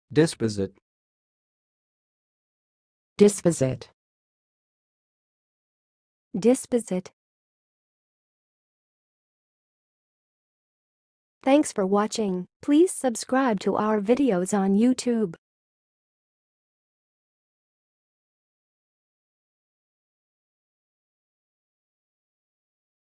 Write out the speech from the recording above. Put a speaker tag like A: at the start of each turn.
A: disposit,
B: disposit,
C: disposit. Thanks for watching. Please subscribe to our videos on YouTube.